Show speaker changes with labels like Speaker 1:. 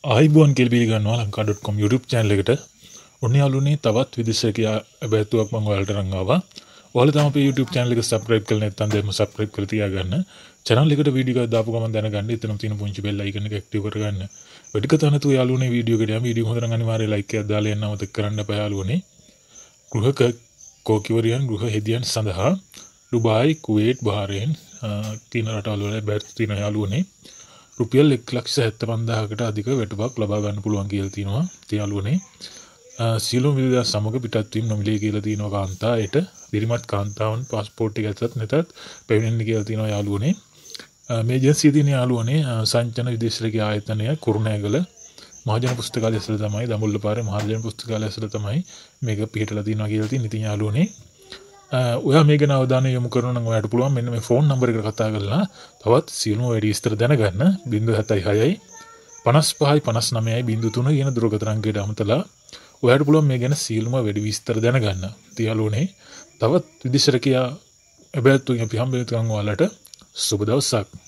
Speaker 1: ආයිබෝන් කියලා පිළිගන්නවා lanka.com YouTube channel එකට. ඔන්න යාළුවනේ තවත් විදේශයක අබැතුවක් මම ඔයාලට අරන් ආවා. ඔයාලා තමයි අපේ YouTube channel එක subscribe කරලා නැත්නම් දැන්ම subscribe කරලා තියාගන්න. channel එකට වීඩියෝ එකක් දාපු ගමන් දැනගන්න. එතන තියෙන පුංචි bell icon එක active කරගන්න. වැඩි කතා නැතුව යාළුවනේ වීඩියෝ එකට යමු. වීඩියෝ හොඳ නම් අනිවාර්යයෙන් like එකක් දාලා යන්න අමතක කරන්න එපා යාළුවනේ. ගෘහ කෝකිවරියන් ගෘහ හෙදියන් සඳහා ඩුබායි කුවේට් බහරේන් තියෙන රටවල් වල බැරි තියෙන යාළුවනේ. රුපියල් 1,75,000කට අධික වැටුපක් ලබා ගන්න පුළුවන් කියලා තියෙනවා. තියාලුවනේ සීලොන් විදේශ සමග පිටත් වීම නොමිලේ කියලා තියෙනවා කාන්තාවට. දිරිමත් කාන්තාවන් પાස්පෝර්ට් එක ඇතත් නැතත් පැමිණෙන්න කියලා තියෙනවා යාළුවනේ. මේ ඒජන්සිය තියෙන යාළුවනේ සංචන විදේශික ආයතනය කුරුණෑගල මහජන පුස්තකාලය ඇසල තමයි දඹුල්ල පාරේ මහජන පුස්තකාලය ඇසල තමයි මේක පිටලා තියෙනවා කියලා තියෙන ඉතින් යාළුවනේ. ඔයා මේ ගැන අවධානය යොමු කරනවා නම් ඔයාලට පුළුවන් මෙන්න මේ ෆෝන් නම්බර් එකට කතා කරලා තවත් සියලුම වැඩි විස්තර දැනගන්න 076යි 55යි 59යි 03 කියන දුරකථන අංකයට අමතලා ඔයාලට පුළුවන් මේ ගැන සියලුම වැඩි විස්තර දැනගන්න. තියාලුනේ තවත් විදේශ රැකියා අබැර්තු අපි හම්බෙන්න ඔයාලට සුබ දවසක්.